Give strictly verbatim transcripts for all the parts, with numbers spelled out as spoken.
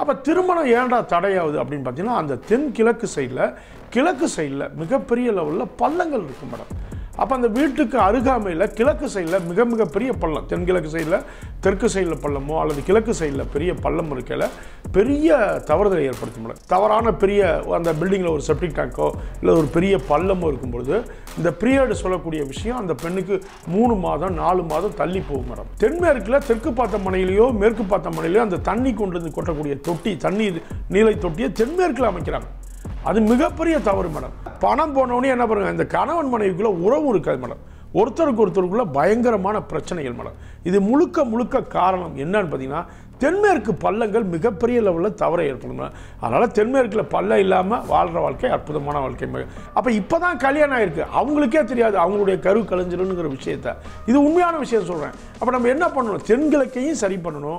அப்போ திருமணம் ஏன்டா தடையாகுது அப்படின்னு பார்த்தீங்கன்னா அந்த தென் கிழக்கு சைடில் கிழக்கு சைடில் மிகப்பெரிய லெவலில் பள்ளங்கள் இருக்கும் மேடம். அப்போ அந்த வீட்டுக்கு அருகாமையில் கிழக்கு சைடில் மிக மிக பெரிய பள்ளம், தென்கிழக்கு சைடில் தெற்கு சைடில் பள்ளமோ அல்லது கிழக்கு சைடில் பெரிய பள்ளம் இருக்கையில் பெரிய தவறுதலை ஏற்படுத்த முடியும். தவறான பெரிய அந்த பில்டிங்கில் ஒரு செப்டிக் டேங்கோ இல்லை ஒரு பெரிய பள்ளமோ இருக்கும்பொழுது இந்த பீரியடு சொல்லக்கூடிய விஷயம் அந்த பெண்ணுக்கு மூணு மாதம் நாலு மாதம் தள்ளி போகும் மேடம். தென்மேற்கில் தெற்கு பார்த்த மனையிலையோ மேற்கு பார்த்த மனையிலையோ அந்த தண்ணி கொண்டு வந்து கொட்டக்கூடிய தொட்டி, தண்ணீர் நீலை தொட்டியை தென்மேற்கில் அமைக்கிறாங்க. அது மிகப்பெரிய தவறு மேடம். பணம் போனவனே என்ன பண்ணுங்க, இந்த கணவன் மனைவிக்குள்ள உறவு இருக்காது மேடம். ஒருத்தருக்கு ஒருத்தருக்குள்ள பயங்கரமான பிரச்சனைகள் மேடம். இது முழுக்க முழுக்க காரணம் என்னன்னு பார்த்தீங்கன்னா தென்மேற்கு பள்ளங்கள் மிகப்பெரிய லெவலில் தவறை ஏற்படும். அதனால் தென்மேற்கில் பள்ளம் இல்லாமல் வாழ்கிற வாழ்க்கை அற்புதமான வாழ்க்கை. அப்போ இப்போ தான் கல்யாணம் ஆயிருக்கு, அவங்களுக்கே தெரியாது அவங்களுடைய கரு கலைஞ்சிருங்கிற விஷயத்த. இது உண்மையான விஷயம் சொல்கிறேன். அப்போ நம்ம என்ன பண்ணணும், தென்கிழக்கையும் சரி பண்ணணும்.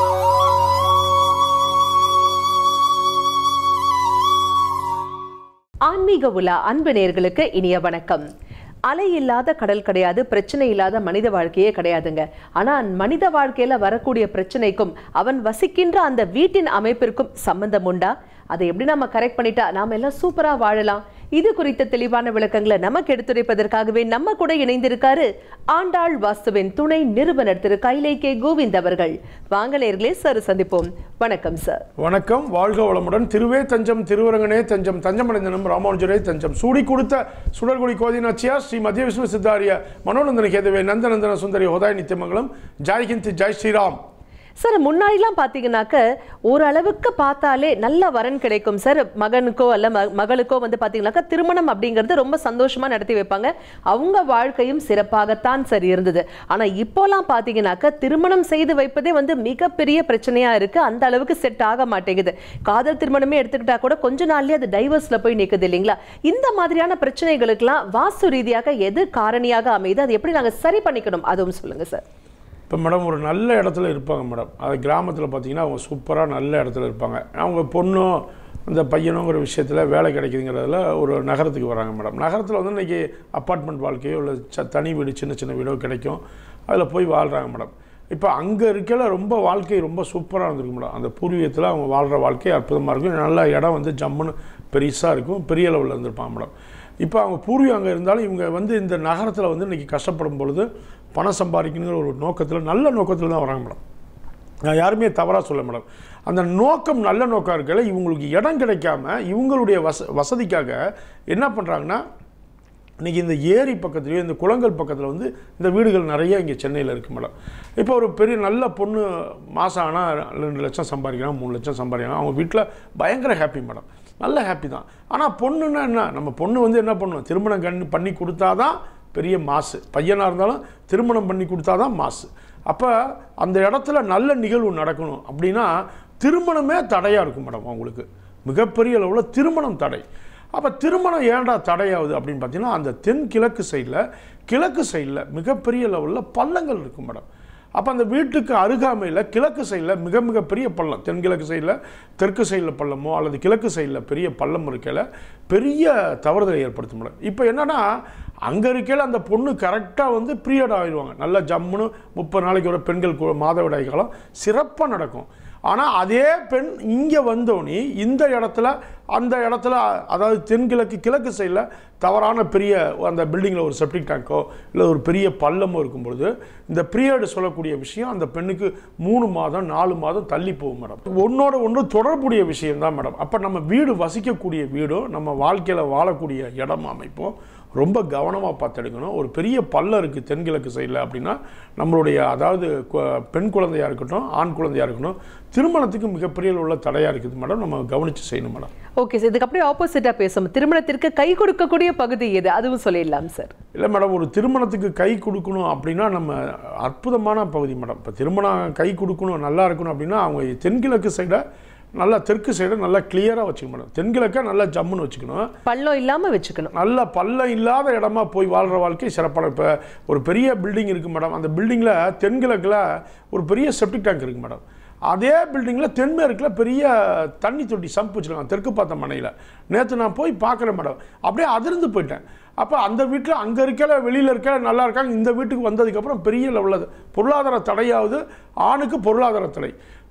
ஆன்மீக உலா அன்பு நேயர்களுக்கு இனிய வணக்கம். அலை இல்லாத கடல் கிடையாது, பிரச்சனை இல்லாத மனித வாழ்க்கையே கிடையாதுங்க. ஆனா மனித வாழ்க்கையில வரக்கூடிய பிரச்சனைக்கும் அவன் வசிக்கின்ற அந்த வீட்டின் அமைப்பிற்கும் சம்பந்தம் உண்டா? அதை எப்படி நம்ம கரெக்ட் பண்ணிட்டா நாம எல்லாம் சூப்பரா வாழலாம்? இது குறித்த தெளிவான விளக்கங்களை நமக்கு எடுத்துரைப்பதற்காகவே நம்ம கூட இணைந்திருக்காரு ஆண்டாள் வாஸ்துவின் துணை நிறுவனர் திரு கைலை கே கோவிந்த் அவர்கள். வாங்க நேயர்களே, சார் சந்திப்போம். வணக்கம் சார். வணக்கம், வாழ்க வளமுடன். திருவே தஞ்சம், திருவரங்கனே தஞ்சம், தஞ்சமடைந்தனம் ராமானுஜரே தஞ்சம், சூடி கொடுத்த சுடர்குடி கோதினாச்சியா ஸ்ரீ மத்திய விஷ்ணு சித்தாரிய மனோநந்தன கேதவே நந்தநந்தன சுந்தரி ஹோதாய் நித்தியமங்கலம். ஜாய் ஹிந்த், ஜாய் ஸ்ரீராம். சார், முன்னாடிலாம் பார்த்தீங்கன்னாக்க ஓரளவுக்கு பார்த்தாலே நல்ல வரன் கிடைக்கும் சார். மகனுக்கோ அல்ல மகளுக்கோ வந்து பார்த்தீங்கன்னாக்கா திருமணம் அப்படிங்கிறது ரொம்ப சந்தோஷமா நடத்தி வைப்பாங்க. அவங்க வாழ்க்கையும் சிறப்பாகத்தான் சார் இருந்தது. ஆனா இப்போலாம் பார்த்தீங்கன்னாக்க திருமணம் செய்து வைப்பதே வந்து மிகப்பெரிய பிரச்சனையா இருக்கு. அந்த அளவுக்கு செட் ஆக மாட்டேங்குது. காதல் திருமணமே எடுத்துக்கிட்டா கூட கொஞ்ச நாள்லயே அது டைவர்ஸ்ல போய் நிற்குது இல்லைங்களா? இந்த மாதிரியான பிரச்சனைகளுக்கெல்லாம் வாஸ்து ரீதியாக எது காரணியாக அமையுது, அதை எப்படி நாங்கள் சரி பண்ணிக்கணும், அதுவும் சொல்லுங்க சார். இப்போ மேடம் ஒரு நல்ல இடத்துல இருப்பாங்க மேடம். அது கிராமத்தில் பார்த்தீங்கன்னா அவங்க சூப்பராக நல்ல இடத்துல இருப்பாங்க. அவங்க பொண்ணும் அந்த பையனுங்கிற விஷயத்தில் வேலை கிடைக்குதுங்கிறதுல ஒரு நகரத்துக்கு வராங்க மேடம். நகரத்தில் வந்து இன்றைக்கி அப்பார்ட்மெண்ட் வாழ்க்கையோ இல்லை ச தனி வீடு சின்ன சின்ன வீடோ கிடைக்கும், அதில் போய் வாழ்கிறாங்க மேடம். இப்போ அங்கே இருக்கல ரொம்ப வாழ்க்கை ரொம்ப சூப்பராக இருந்திருக்கு மேடம். அந்த பூர்வீகத்தில் அவங்க வாழ்கிற வாழ்க்கை அற்புதமாக இருக்கும். நல்ல இடம் வந்து ஜம்முன்னு பெருசாக இருக்கும், பெரிய லெவலில் இருந்திருப்பாங்க மேடம். இப்போ அவங்க பூர்வீகம் அங்கே இருந்தாலும் இவங்க வந்து இந்த நகரத்தில் வந்து இன்றைக்கி கஷ்டப்படும் பொழுது பணம் சம்பாதிக்கணுங்கிற ஒரு நோக்கத்தில் நல்ல நோக்கத்தில் தான் வராங்க மேடம். நான் யாருமே தவறாக சொல்ல மேடம். அந்த நோக்கம் நல்ல நோக்கம் இருக்கல, இவங்களுக்கு இடம் கிடைக்காம இவங்களுடைய வச வசதிக்காக என்ன பண்ணுறாங்கன்னா இன்றைக்கி இந்த ஏரி பக்கத்துலேயோ இந்த குளங்கள் பக்கத்தில் வந்து இந்த வீடுகள் நிறைய இங்கே சென்னையில் இருக்குது மேடம். இப்போ ஒரு பெரிய நல்ல பொண்ணு மாதம் ஆனால் ரெண்டு லட்சம் சம்பாதிக்கிறாங்க, மூணு லட்சம் சம்பாதிக்கிறாங்க. அவங்க வீட்டில் பயங்கர ஹாப்பி மேடம், நல்ல ஹாப்பி தான். ஆனால் பொண்ணுன்னா என்ன, நம்ம பொண்ணு வந்து என்ன பண்ணுவோம், திருமணம் கண் பண்ணி கொடுத்தா தான் பெரிய மாசு. பையனாக இருந்தாலும் திருமணம் பண்ணி கொடுத்தா தான் மாசு. அப்போ அந்த இடத்துல நல்ல நிகழ்வு நடக்கணும் அப்படின்னா திருமணமே தடையாக இருக்கும் மேடம். அவங்களுக்கு மிகப்பெரிய அளவில் திருமணம் தடை. அப்போ திருமணம் ஏன்டா தடையாகுது அப்படின்னு பார்த்தீங்கன்னா அந்த தென் கிழக்கு சைடில் கிழக்கு சைடில் மிகப்பெரிய லெவலில் பள்ளங்கள் இருக்கும் மேடம். அப்போ அந்த வீட்டுக்கு அருகாமையில் கிழக்கு சைடில் மிக மிக பெரிய பள்ளம், தென்கிழக்கு சைடில் தெற்கு சைடில் பள்ளமோ அல்லது கிழக்கு சைடில் பெரிய பள்ளம் இருக்கையில் பெரிய தவறுதலை ஏற்படுத்த முடியும். இப்போ என்னென்னா அங்கே இருக்கையில் அந்த பொண்ணு கரெக்டாக வந்து பீரியட் ஆகிடுவாங்க. நல்லா ஜம்முன்னு முப்பது நாளைக்கு ஒரு பெண்கள் மாதவிடாய் காலம் சிறப்பாக நடக்கும். ஆனால் அதே பெண் இங்கே வந்தோடனே இந்த இடத்துல அந்த இடத்துல அதாவது தென்கிழக்கு கிழக்கு சைடில் தவறான பெரிய அந்த பில்டிங்கில் ஒரு செப்டிக் டேங்கோ இல்லை ஒரு பெரிய பள்ளமோ இருக்கும்பொழுது இந்த பீரியடு சொல்லக்கூடிய விஷயம் அந்த பெண்ணுக்கு மூணு மாதம் நாலு மாதம் தள்ளி போகும் மேடம். ஒன்றோட ஒன்று தொடர்புடைய விஷயம்தான் மேடம். அப்போ நம்ம வீடு வசிக்கக்கூடிய வீடும் நம்ம வாழ்க்கையில் வாழக்கூடிய இடம் அமைப்போம் ரொம்ப கவனமாக பார்த்து எடுக்கணும். ஒரு பெரிய பள்ளம் இருக்குது தென்கிழக்கு சைடில் அப்படின்னா நம்மளுடைய அதாவது பெண் குழந்தையாக இருக்கட்டும் ஆண் குழந்தையாக இருக்கட்டும் திருமணத்துக்கு மிகப்பெரிய உள்ள தடையாக இருக்குது மேடம். நம்ம கவனித்து செய்யணும் மேடம். ஓகே சார், இதுக்கு அப்படியே ஆப்போசிட்டாக பேசணும். திருமணத்திற்கு கை கொடுக்கக்கூடிய பகுதி எது, அதுவும் சொல்லிடலாம் சார். இல்லை மேடம், ஒரு திருமணத்துக்கு கை கொடுக்கணும் அப்படின்னா நம்ம அற்புதமான பகுதி மேடம். இப்போ திருமணம் கை கொடுக்கணும் நல்லா இருக்கணும் அப்படின்னா அவங்க தென்கிழக்கு சைடை நல்லா தெற்கு சைடை நல்லா கிளியராக வச்சுக்கணும் மேடம். தென்கிழக்க நல்லா ஜம்முன்னு வச்சுக்கணும், பள்ளம் இல்லாமல் வச்சுக்கணும். நல்லா பள்ளம் இல்லாத இடமா போய் வாழ்கிற வாழ்க்கை சிறப்பான. இப்போ ஒரு பெரிய பில்டிங் இருக்குது மேடம், அந்த பில்டிங்கில் தென்கிழக்கில் ஒரு பெரிய செப்டிக் டேங்க் இருக்குது மேடம். அதே பில்டிங்கில் தென்மேற்கில் பெரிய தண்ணி தொட்டி சம்ப் வச்சுருக்காங்க தெற்கு பார்த்த மனையில். நேற்று நான் போய் பார்க்குறேன் மேடம், அப்படியே அதிர்ந்து போயிட்டேன். அப்போ அந்த வீட்டில் அங்கே இருக்கல வெளியில் இருக்க நல்லா இருக்காங்க, இந்த வீட்டுக்கு வந்ததுக்கப்புறம் பெரிய லெவலில் பொருளாதார தடையாவது, ஆணுக்கு பொருளாதார தடை,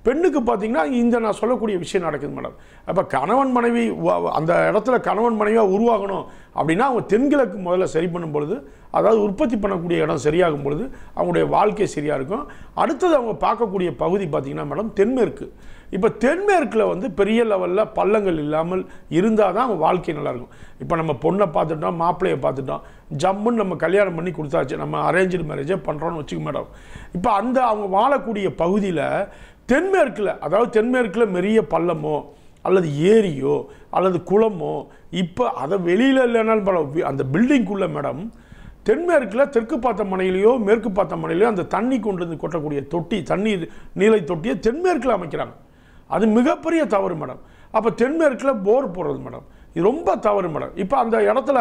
பெண்ணுக்கு பார்த்தீங்கன்னா இந்த நான் சொல்லக்கூடிய விஷயம் நடக்குது மேடம். அப்போ கணவன் மனைவி அந்த இடத்துல கணவன் மனைவியாக உருவாகணும் அப்படின்னா அவங்க தென்கிழக்கு முதல்ல சரி பண்ணும் பொழுது, அதாவது உற்பத்தி பண்ணக்கூடிய இடம் சரியாகும் பொழுது அவங்களுடைய வாழ்க்கை சரியாக இருக்கும். அடுத்தது அவங்க பார்க்கக்கூடிய பகுதி பார்த்திங்கன்னா மேடம் தென்மேற்கு. இப்போ தென்மேற்கில் வந்து பெரிய லெவலில் பள்ளங்கள் இல்லாமல் இருந்தால் தான் அவங்க வாழ்க்கை நல்லாயிருக்கும். இப்போ நம்ம பொண்ணை பார்த்துட்டோம், மாப்பிள்ளையை பார்த்துட்டோம், ஜம்முன்னு நம்ம கல்யாணம் பண்ணி கொடுத்தாச்சு, நம்ம அரேஞ்சு மேரேஜே பண்ணுறோன்னு வச்சுக்க மேடம். இப்போ அந்த அவங்க வாழக்கூடிய பகுதியில் தென்மேற்கில், அதாவது தென்மேற்கில் பெரிய பள்ளமோ அல்லது ஏரியோ அல்லது குளமோ, இப்போ அதை வெளியில் இல்லைனாலும் பரவாயில்ல, அந்த பில்டிங்குள்ளே மேடம் தென்மேற்கில் தெற்கு பார்த்த மனையிலையோ மேற்கு பார்த்த மனையிலையோ அந்த தண்ணி கொண்டு வந்து கொட்டக்கூடிய தொட்டி, தண்ணீர் நீலை தொட்டியை தென்மேற்கில் அமைக்கிறாங்க. அது மிகப்பெரிய தவறு மேடம். அப்போ தென்மேற்கில் போர் போடுறது மேடம், இது ரொம்ப தவறு மேடம். இப்போ அந்த இடத்துல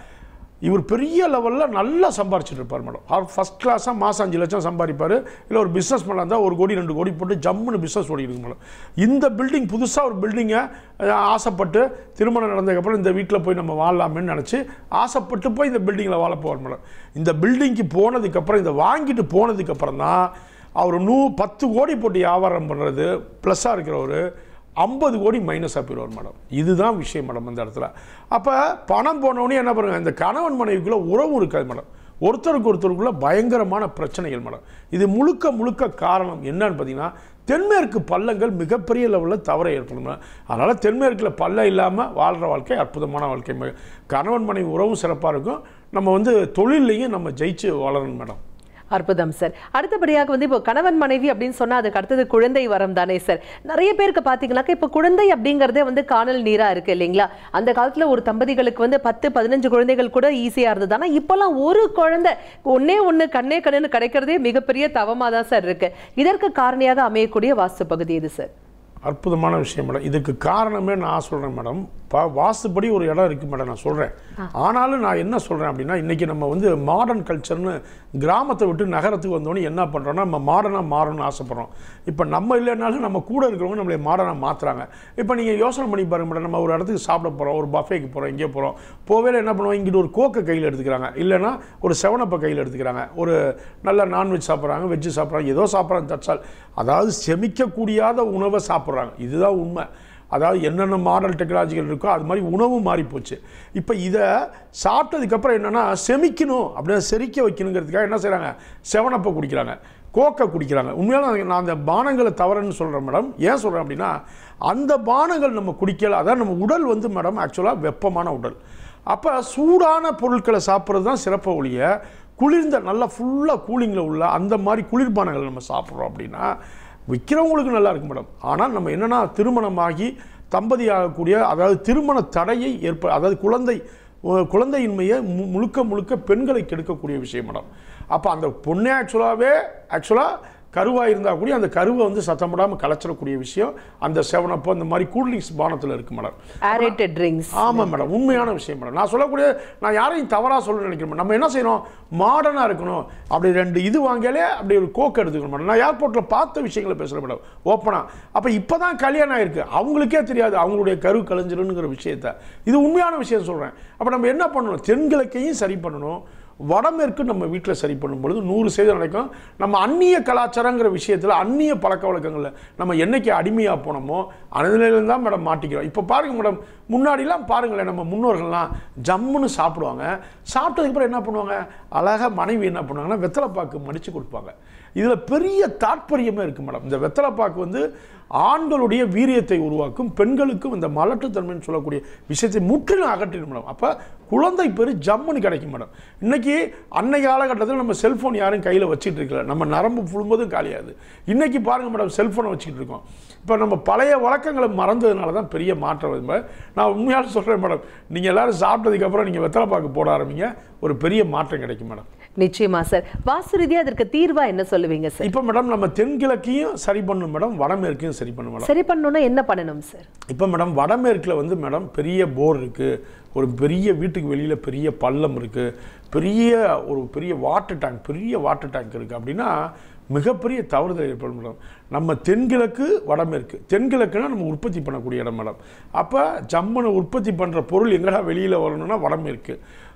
இவர் பெரிய லெவலில் நல்லா சம்பாரிச்சுட்டு இருப்பார் மேடம். அவர் ஃபஸ்ட் கிளாஸாக மாதம் அஞ்சு லட்சம் சம்பாதிப்பார். இல்லை ஒரு பிஸ்னஸ் பண்ணலாம் இருந்தால் ஒரு கோடி ரெண்டு கோடி போட்டு ஜம்முன்னு பிஸ்னஸ் ஓடிடுங்க மேடம். இந்த பில்டிங் புதுசாக ஒரு பில்டிங்கை ஆசைப்பட்டு திருமணம் நடந்ததுக்கப்புறம் இந்த வீட்டில் போய் நம்ம வாழலாமேன்னு நினச்சி ஆசைப்பட்டு போய் இந்த பில்டிங்கில் வாழ போவார் மேடம். இந்த பில்டிங்க்கு போனதுக்கப்புறம், இதை வாங்கிட்டு போனதுக்கப்புறம் தான் அவர் நூ பத்து கோடி போட்டு வியாபாரம் பண்ணுறது ப்ளஸ்ஸாக இருக்கிறவர் ஐம்பது கோடி மைனஸாக போயிடுவார் மேடம். இதுதான் விஷயம் மேடம் அந்த இடத்துல. அப்போ பணம் போனவொடனே என்ன பண்ணுங்க, இந்த கணவன் மனைவிக்குள்ளே உறவு இருக்காது மேடம். ஒருத்தருக்கு ஒருத்தருக்குள்ளே பயங்கரமான பிரச்சனைகள் மேடம். இது முழுக்க முழுக்க காரணம் என்னன்னு பார்த்தீங்கன்னா தென்மேற்கு பள்ளங்கள் மிகப்பெரிய லெவலில் தவறை ஏற்படும். அதனால் தென்மேற்கில் பள்ளம் இல்லாமல் வாழ்கிற வாழ்க்கை அற்புதமான வாழ்க்கை. கணவன் மனைவி உறவும் சிறப்பாக இருக்கும். நம்ம வந்து தொழிலையும் நம்ம ஜெயிச்சு வளரணும் மேடம். அற்புதம் சார். அடுத்தபடியாக வந்து இப்போ கணவன் மனைவி அப்படின்னு சொன்னா அதுக்கு அடுத்தது குழந்தை வரம் தானே சார். நிறைய பேருக்கு பாத்தீங்கன்னாக்கா இப்போ குழந்தை அப்படிங்கறதே வந்து காணல் நீரா இருக்கு இல்லைங்களா. அந்த காலத்துல ஒரு தம்பதிகளுக்கு வந்து பத்து பதினஞ்சு குழந்தைகள் கூட ஈஸியா இருந்தது. ஆனா இப்பெல்லாம் ஒரு குழந்தை ஒன்னே ஒண்ணு கண்ணே கண்ணுன்னு கிடைக்கிறதே மிகப்பெரிய தவமா தான் சார் இருக்கு. இதற்கு காரணியாக அமையக்கூடிய வாஸ்து பகுதி இது சார். அற்புதமான விஷயம் மேடம். இதுக்கு காரணமே நான் சொல்கிறேன் மேடம். இப்போ வாஸ்துப்படி ஒரு இடம் இருக்குது மேடம், நான் சொல்கிறேன். ஆனாலும் நான் என்ன சொல்கிறேன் அப்படின்னா, இன்றைக்கி நம்ம வந்து மாடர்ன் கல்ச்சர்னு கிராமத்தை விட்டு நகரத்துக்கு வந்தோடனே என்ன பண்ணுறோன்னா நம்ம மாடர்னாக மாறணும்னு ஆசைப்பட்றோம். இப்போ நம்ம இல்லைனாலும் நம்ம கூட இருக்கிறவங்க நம்மளை மாடர்னாக மாற்றுறாங்க. இப்போ நீங்கள் யோசனை பண்ணி பாருங்க மேடம், நம்ம ஒரு இடத்துக்கு சாப்பிட போகிறோம், ஒரு பஃபேக்கு போகிறோம், இங்கே போகிறோம், போவேல என்ன பண்ணுவோம், இங்கிட்டு ஒரு கோக்கை கையில் எடுத்துக்கிறாங்க, இல்லைனா ஒரு செவனப்பை கையில் எடுத்துக்கிறாங்க, ஒரு நல்ல நான்வெஜ் சாப்பிட்றாங்க, வெஜ்ஜு சாப்பிட்றாங்க, ஏதோ சாப்பிட்றாங்க தச்சால், அதாவது செமிக்கக்கூடியாத உணவை சாப்பிட்றாங்க. இதுதான் உண்மை. அதாவது என்னென்ன மாடல் டெக்னாலஜிகள் இருக்கோ அது மாதிரி உணவும் மாறி போச்சு. இப்போ இதை சாப்பிட்டதுக்கப்புறம் என்னென்னா செமிக்கணும் அப்படின்னா செரிக்க வைக்கணுங்கிறதுக்காக என்ன செய்கிறாங்க, செவனப்பை குடிக்கிறாங்க, கோக்கை குடிக்கிறாங்க. உண்மையால நான் அந்த பானங்களை தவறுன்னு சொல்கிறேன் மேடம். ஏன் சொல்கிறேன் அப்படின்னா அந்த பானங்கள் நம்ம குடிக்கல. அதான் நம்ம உடல் வந்து மேடம் ஆக்சுவலாக வெப்பமான உடல். அப்போ சூடான பொருட்களை சாப்பிட்றது தான் சிறப்பு ஒழிய குளிர்ந்த நல்லா ஃபுல்லாக கூலிங்கில் உள்ள அந்த மாதிரி குளிர்பானங்கள் நம்ம சாப்பிட்றோம் அப்படின்னா விற்கிறவங்களுக்கு நல்லா இருக்கும் மேடம். ஆனால் நம்ம என்னென்னா திருமணமாகி தம்பதி ஆகக்கூடிய, அதாவது திருமண தடையை ஏற்ப, அதாவது குழந்தை குழந்தையின்மையை மு முழுக்க முழுக்க பெண்களை கெடுக்கக்கூடிய விஷயம் மேடம். அப்போ அந்த பொண்ணே ஆக்சுவலாகவே ஆக்சுவலாக கருவாக இருந்தால் கூட அந்த கருவை வந்து சத்தம் போடாமல் கலைச்சிடக்கூடிய விஷயம் அந்த செவனப்போ அந்த மாதிரி கூல்ட்ரிங்க்ஸ் பானத்தில் இருக்குது மேடம். Aerated drinks. ஆமாம் மேடம், உண்மையான விஷயம் மேடம். நான் சொல்லக்கூடிய, நான் யாரையும் தவறாக சொல்ல நினைக்கிறேன். நம்ம என்ன செய்யணும், மாடர்னாக இருக்கணும். அப்படி ரெண்டு இது வாங்கியாலே அப்படி ஒரு கோக் எடுத்துக்கணும் மேடம். நான் ஏர்போர்ட்டில் பார்த்த விஷயங்களை பேசுகிறேன் மேடம் ஓப்பனாக. அப்போ இப்போ தான் கல்யாணம் ஆகிருக்கு, அவங்களுக்கே தெரியாது அவங்களுடைய கரு கலைஞ்சிருங்கிற விஷயத்த. இது உண்மையான விஷயம் சொல்கிறேன். அப்போ நம்ம என்ன பண்ணணும், தென்கிழக்கையும் சரி பண்ணணும், வடமேற்கு நம்ம வீட்டில் சரி பண்ணும் பொழுது நூறு சதவீதம் நடக்கும். நம்ம அந்நிய கலாச்சாரங்கிற விஷயத்தில் அந்நிய பழக்க வழக்கங்களில் நம்ம என்னைக்கு அடிமையாக போனோமோ அனதிலேருந்து தான் மேடம் மாட்டிக்கிறோம். இப்போ பாருங்கள் மேடம், முன்னாடிலாம் பாருங்களேன், நம்ம முன்னோர்கள்லாம் ஜம்முன்னு சாப்பிடுவாங்க. சாப்பிட்டதுக்கப்புறம் என்ன பண்ணுவாங்க, அழகாக மனைவி என்ன பண்ணுவாங்கன்னா வெத்தலைப்பாக்கு மடித்து கொடுப்பாங்க. இதில் பெரிய தாற்பயமே இருக்குது மேடம். இந்த வெத்தலைப்பாக்கு வந்து ஆண்களுடைய வீரியத்தை உருவாக்கும், பெண்களுக்கும் இந்த மலட்டுத்தன்மைன்னு சொல்லக்கூடிய விஷயத்தை முற்றிலும் அகற்றிடும் மேடம். அப்போ குழந்தை பெரு ஜம்முன்னு கிடைக்கும் மேடம். இன்றைக்கி அன்னை காலகட்டத்தில் நம்ம செல்ஃபோன் யாரும் கையில் வச்சுட்டு இருக்கல, நம்ம நரம்பு ஃபுல்லும்போதும் காலியாது. இன்றைக்கி பாருங்கள் மேடம், செல்ஃபோனை வச்சுக்கிட்டு இருக்கோம். இப்போ நம்ம பழைய வழக்கங்களை மறந்ததுனால தான் பெரிய மாற்றம். நான் உண்மையாக சொல்கிறேன் மேடம், நீங்கள் எல்லோரும் சாப்பிட்டதுக்கப்புறம் நீங்கள் வெத்தலைப்பாக்கு போட ஆரம்பிங்க, ஒரு பெரிய மாற்றம் கிடைக்கும் மேடம். நிச்சயமா சார். வாஸ்து ரீதியாக அதற்கு தீர்வா என்ன சொல்லுவீங்க சார்? இப்போ மேடம் நம்ம தென்கிழக்கையும் சரி பண்ணணும் மேடம், வடமேற்கையும் சரி பண்ணணும் மேடம். சரி பண்ணணும்னா என்ன பண்ணணும் சார்? இப்போ மேடம் வடமேற்கில் வந்து மேடம் பெரிய போர் இருக்குது, ஒரு பெரிய வீட்டுக்கு வெளியில் பெரிய பள்ளம் இருக்குது, பெரிய ஒரு பெரிய வாட்டர் டேங்க் பெரிய வாட்டர் டேங்க் இருக்குது அப்படின்னா மிகப்பெரிய தவறுதல் ஏற்படும் மேடம். நம்ம தென்கிழக்கு வடமேற்கு, தென்கிழக்குனா நம்ம உற்பத்தி பண்ணக்கூடிய இடம் மேடம். அப்போ ஜம்மனை உற்பத்தி பண்ணுற பொருள் எங்கடா வெளியில் வரணும்னா வடமேற்கு,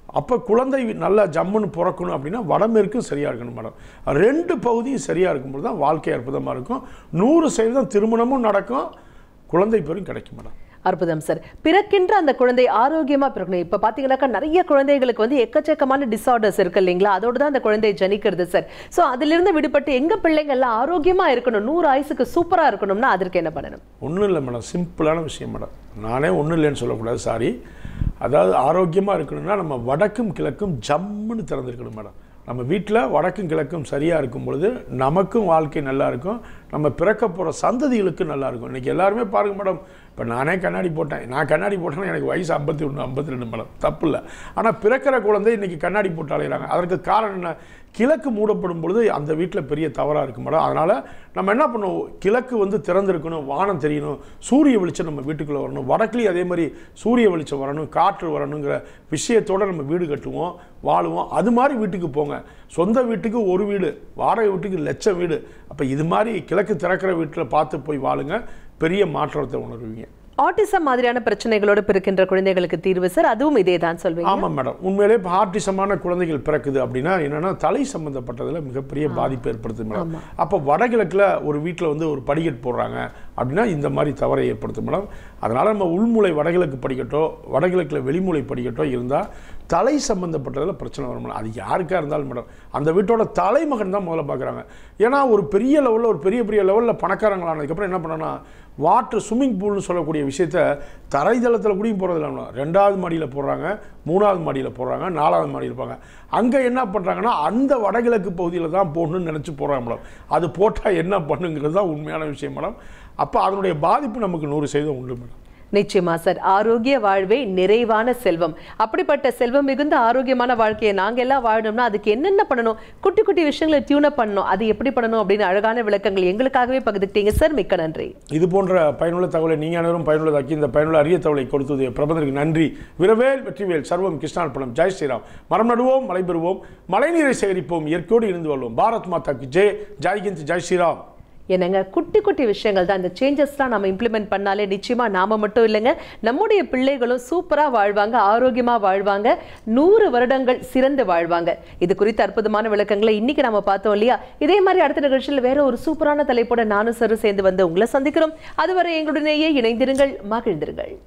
அப்போ குழந்தை நல்லா ஜம்முன்னு பிறக்கணும் அப்படின்னா வடமேற்கும் சரியாக இருக்கணும் மேடம். ரெண்டு பகுதியும் சரியாக இருக்கும்போது தான் வாழ்க்கை அற்புதமாக இருக்கும். நூறு சதவீதம் திருமணமும் நடக்கும், குழந்தை பேரும் கிடைக்கும் மேடம். அற்புதம் சார். பிறக்கின்ற அந்த குழந்தை ஆரோக்கியமா பிறக்கணும். இப்ப பாத்தீங்கன்னாக்கா நிறைய குழந்தைகளுக்கு வந்து எக்கச்சக்கமான டிசார்டர்ஸ் இருக்கு இல்லைங்களா, அதோட தான் அந்த குழந்தை ஜனிக்கிறது சார். ஸோ அதிலிருந்து விடுபட்டு எங்க பிள்ளைங்க எல்லாம் ஆரோக்கியமா இருக்கணும், நூறு ஆயுசுக்கு சூப்பரா இருக்கணும்னா அதற்கு என்ன பண்ணணும்? ஒன்றும் இல்லை மேடம், சிம்பிளான விஷயம் மேடம். நானே ஒன்றும் இல்லைன்னு சொல்லக்கூடாது, சாரி. அதாவது ஆரோக்கியமாக இருக்கணும்னா நம்ம வடக்கும் கிழக்கும் ஜம்முன்னு திறந்துருக்கணும் மேடம். நம்ம வீட்டில் வடக்கும் கிழக்கும் சரியாக இருக்கும் பொழுது நமக்கும் வாழ்க்கை நல்லா இருக்கும், நம்ம பிறக்க போகிற சந்ததிகளுக்கு நல்லா இருக்கும். இன்றைக்கி எல்லாருமே பாருங்கள் மேடம், இப்போ நானே கண்ணாடி போட்டேன். நான் கண்ணாடி போட்டேன்னா எனக்கு வயசு ஐம்பத்தி ஒன்று ஐம்பத்தி ரெண்டு மேடம், தப்பு இல்லை. ஆனால் பிறக்கிற குழந்தை இன்றைக்கி கண்ணாடி போட்டு அலைகிறாங்க. அதற்கு காரணம் என்ன? கிழக்கு மூடப்படும் பொழுது அந்த வீட்டில் பெரிய தவறாக இருக்கும் மேடம். அதனால் நம்ம என்ன பண்ணுவோம், கிழக்கு வந்து திறந்திருக்கணும், வானம் தெரியணும், சூரிய வெளிச்சம் நம்ம வீட்டுக்குள்ளே வரணும், வடக்குலேயும் அதே மாதிரி சூரிய வெளிச்சம் வரணும், காற்று வரணுங்கிற விஷயத்தோடு நம்ம வீடு கட்டுவோம், வாழுவோம். அது மாதிரி வீட்டுக்கு போங்க. சொந்த வீட்டுக்கு ஒரு வீடு, வாடகை வீட்டுக்கு லட்சம் வீடு. அப்போ இது மாதிரி கிழக்கு திறக்கிற வீட்டில் பார்த்து போய் வாழுங்க, பெரிய மாற்றத்தை உணர்வீங்க. ஆட்டிசம் மாதிரியான பிரச்சனைகளோடு பிறக்கின்ற குழந்தைகளுக்கு தீர்வு சார், அதுவும் இதே தான் சொல்வீங்க? ஆமாம் மேடம், உண்மையிலே இப்போ ஆட்டிசமான குழந்தைகள் பிறக்குது அப்படின்னா என்னென்னா தலை சம்மந்தப்பட்டதில் மிகப்பெரிய பாதிப்பு ஏற்படுத்தும் மேடம். அப்போ வடகிழக்கில் ஒரு வீட்டில் வந்து ஒரு படிக்கட்டு போடுறாங்க அப்படின்னா இந்த மாதிரி தவறை ஏற்படுத்தும் மேடம். அதனால் நம்ம உள்மூளை வடகிழக்கு படிக்கட்டோ வடகிழக்கில் வெளிமூளை படிக்கட்டோ இருந்தால் தலை சம்மந்தப்பட்டதில் பிரச்சனை வரும் மேடம். அது யாருக்காக இருந்தாலும் மேடம், அந்த வீட்டோட தலைமகன் தான் முதல்ல பார்க்குறாங்க. ஏன்னா ஒரு பெரிய லெவலில் ஒரு பெரிய பெரிய லெவலில் பணக்காரங்களானதுக்கப்புறம் என்ன பண்ணோன்னா வாட்டர் ஸ்விம்மிங் பூல்னு சொல்லக்கூடிய விஷயத்த தரைதளத்தில் கூடயும் போகிறதில்ல, ரெண்டாவது மாடியில் போடுறாங்க, மூணாவது மாடியில் போடுறாங்க, நாலாவது மாடியில் இருப்பாங்க. அங்கே என்ன பண்ணுறாங்கன்னா அந்த வடகிழக்கு பகுதியில் தான் போடணும்னு நினச்சி போடுறாங்க மேடம். அது போட்டால் என்ன பண்ணுங்கிறது தான் உண்மையான விஷயம் மேடம். அப்போ அதனுடைய பாதிப்பு நமக்கு நூறு சதவீதம் உண்டு மேடம். நிச்சயமா சார். ஆரோக்கிய வாழ்வே நிறைவான செல்வம். அப்படிப்பட்ட செல்வம் மிகுந்த ஆரோக்கியமான வாழ்க்கையை நாங்க எல்லாம் வாழணும்னா அதுக்கு என்னென்ன பண்ணணும், குட்டி குட்டி விஷயங்களை டியூன் அப் பண்ணணும், அது எப்படி பண்ணணும் அப்படின்னு அழகான விளக்கங்கள் எங்களுக்காகவே பகிர்ந்துட்டீங்க சார். மிக்க நன்றி. இது போன்ற பயனுள்ள தகவலை நீங்க அனைவரும் பயனுள்ளதாக்கி இந்த பயனுள்ள அரிய தகவலை கொடுத்தது பிரபந்தருக்கு நன்றி. விரவேல் வெற்றிவேல் சர்வம் கிருஷ்ணார்ப்பணம். ஜெய் ஸ்ரீராம். மரம் நடுவோம், மழை பெறுவோம், மழைநீரை சேகரிப்போம், இயற்கையோடு இருந்து வாழ்வோம். பாரத் மாதாக்கு ஜெய். ஜெய்ஹிந்த், ஜெய் ஸ்ரீராம். என்னங்க, குட்டி குட்டி விஷயங்கள் தான், இந்த சேஞ்சஸ்லாம் நம்ம இம்ப்ளிமெண்ட் பண்ணாலே நிச்சயமா நாம மட்டும் இல்லைங்க, நம்முடைய பிள்ளைகளும் சூப்பரா வாழ்வாங்க, ஆரோக்கியமா வாழ்வாங்க, நூறு வருடங்கள் சிறந்து வாழ்வாங்க. இது குறித்த அற்புதமான விளக்கங்களை இன்னைக்கு நம்ம பார்த்தோம் இல்லையா? இதே மாதிரி அடுத்த நிகழ்ச்சியில் வேற ஒரு சூப்பரான தலைப்போட நானும் சரு சேர்ந்து வந்து உங்களை சந்திக்கிறோம். அதுவரை எங்களுடனேயே இணைந்திருங்கள், மகிழ்ந்திருங்கள்.